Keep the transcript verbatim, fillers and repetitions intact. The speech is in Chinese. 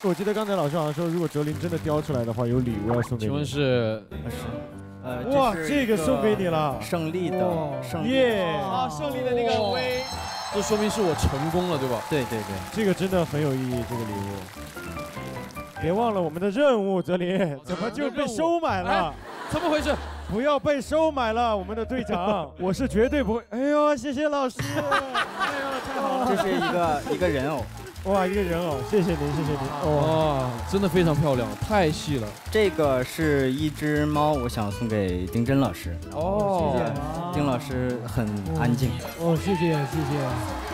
我记得刚才老师好像说，如果哲林真的雕出来的话，有礼物要送给你。 请问是？ 呃， 哇，这个送给你了， 胜利的胜利耶！ 啊，胜利的那个威， 这说明是我成功了，对吧？ 对对对， 这个真的很有意义，这个礼物。别忘了我们的任务，泽林，怎么就被收买了？ 怎么回事？ 不要被收买了，我们的队长，我是绝对不会。哎呦，谢谢老师，哎呦，太好了！ 这是一个一个人偶。 哇，一个人偶，谢谢您，谢谢您。 哦，真的非常漂亮，太细了。 这个是一只猫，我想送给丁真老师。 哦， 丁老师很安静。 哦，谢谢谢谢。